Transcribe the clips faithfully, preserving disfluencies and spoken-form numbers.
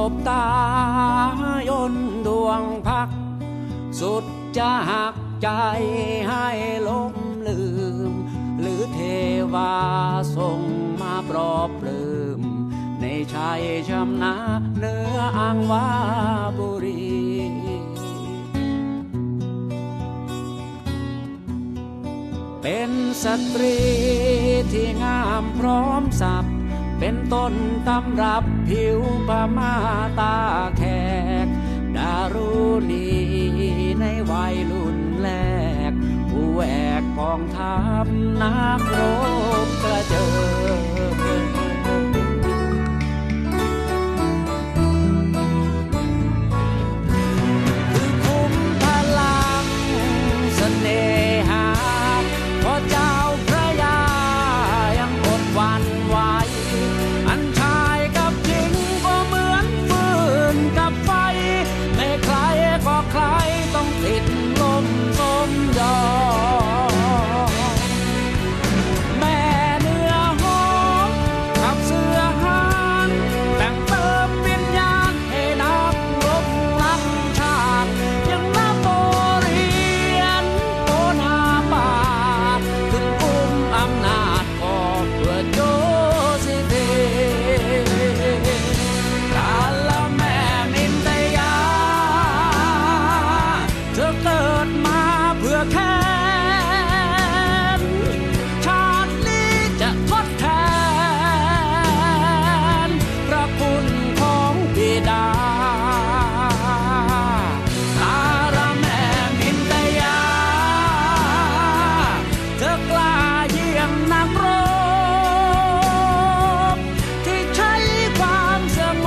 บตายนดวงพักสุดจะหักใจให้ล้มลืมหรือเทวาส่งมาปลอบปลื้มในชัยชำนาเนื้ออังวาบุรีเป็นสตรีที่งามพร้อมสับเป็นต้นตำรับผิวพม่าตาแขกดารุณีในวัยรุ่นแรกผู้แหวกกองทัพนักรบกระเจิงคือคุ้มพลังเสน่หาเพราะเจ้าพระยายังอดหวั่นไหวอันชายกับหญิงก็เหมือนฟืนกับไฟไม่ใครก็ใครต้องติดลมสมยอแม่เนื้อหอมกับเสื้อหางแต่งเติมวิญญาณให้นักรบนักชาติยังนับโบเรียนโบนาบาทขึ้นกุมอำนาจก็เพื่อโจสิเดกาลแม่มินตยาเธอเกิดมาเพื่อแค่ชาตินี้จะทดแทนพระคุณของบิดาตาละแม่มินตยาเธอกล้าเยี่ยงนักรบที่ใช้ความสง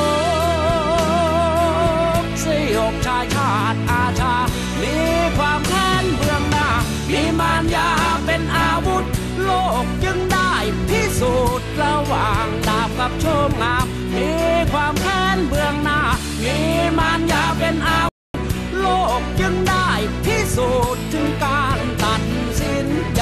บสยบชายชาติอาชามีความแค้นเบื้องหน้ามีมารยาเป็นอาวุธโลกจึงได้พิสูจน์ระหว่างดาบกับโชมงามมีความแค้นเบื้องหน้ามีมารยาเป็นอาวุธโลกจึงได้พิสูจน์ถึงการตัดสินใจ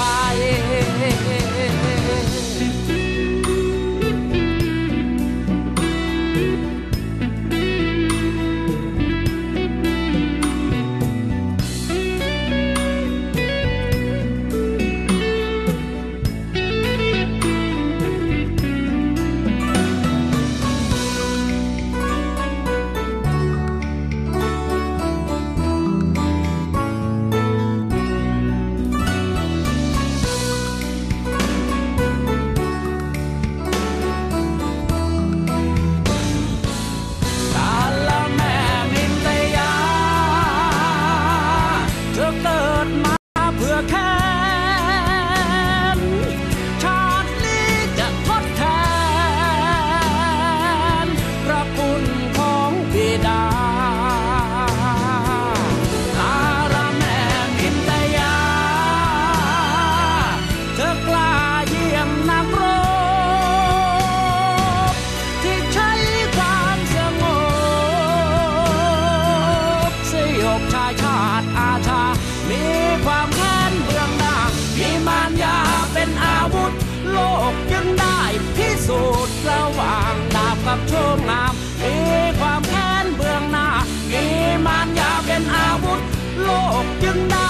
ระหว่างดาบกับโชมงามมีความแค้นเบื้องหน้ามีมารยาเป็นอาวุธโลกจึงได้